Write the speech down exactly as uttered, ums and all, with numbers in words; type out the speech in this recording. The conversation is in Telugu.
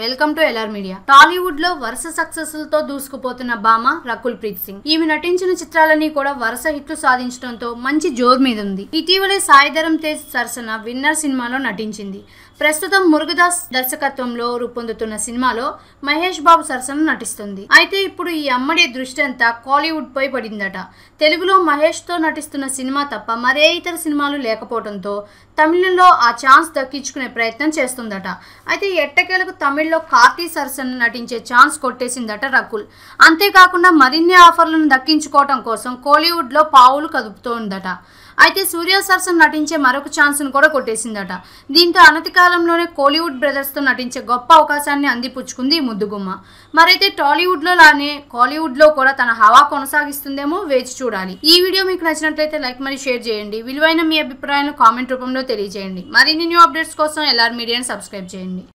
Welcome to LR media. Tollywood లో వరుస సక్సెస్ తో దూసుకుపోతున్న భామ రకుల్ ప్రీత్ సింగ్. ఈమె నటించిన చిత్రాలన్నీ కూడా వరుస హిట్లు సాధించడంతో మంచి జోరు మీద ఉంది. ఇటీవలే సాయిధరమ్ తేజ్ సరసన విన్నర్ సినిమాలో నటించింది. ప్రస్తుతం మురుగదాస్ దర్శకత్వంలో రూపొందుతున్న సినిమాలో మహేష్ బాబు సరసన నటిస్తుంది. అయితే ఇప్పుడు ఈ అమ్మడి దృష్టి అంతా కాలీవుడ్ పై పడిందట. తెలుగులో మహేష్ తో నటిస్తున్న సినిమా తప్ప మరే ఇతర సినిమాలు లేకపోవడంతో తమిళంలో ఆ ఛాన్స్ దక్కించుకునే ప్రయత్నం చేస్తుందట. అయితే ఎట్టకేలకు తమిళ్లో కార్తీ సరసన నటించే ఛాన్స్ కొట్టేసిందట రకుల్. అంతేకాకుండా మరిన్ని ఆఫర్లను దక్కించుకోవడం కోసం కోలీవుడ్ లో పావులు కదుపుతోందట. అయితే సూర్య సరసన నటించే మరొక ఛాన్స్ను కూడా కొట్టేసిందట. దీంతో అనతి కాలంలోనే కోలీవుడ్ బ్రదర్స్తో నటించే గొప్ప అవకాశాన్ని అందిపుచ్చుకుంది ఈ ముద్దుగుమ్మ. మరైతే టాలీవుడ్లో లానే కాలీవుడ్లో కూడా తన హవా కొనసాగిస్తుందేమో వేచి చూడాలి. ఈ వీడియో మీకు నచ్చినట్లయితే లైక్ మరియు షేర్ చేయండి. విలువైన మీ అభిప్రాయాలను కామెంట్ రూపంలో తెలియజేయండి. మరిన్ని న్యూ అప్డేట్స్ కోసం ఎల్ఆర్ మీడియాని సబ్స్క్రైబ్ చేయండి.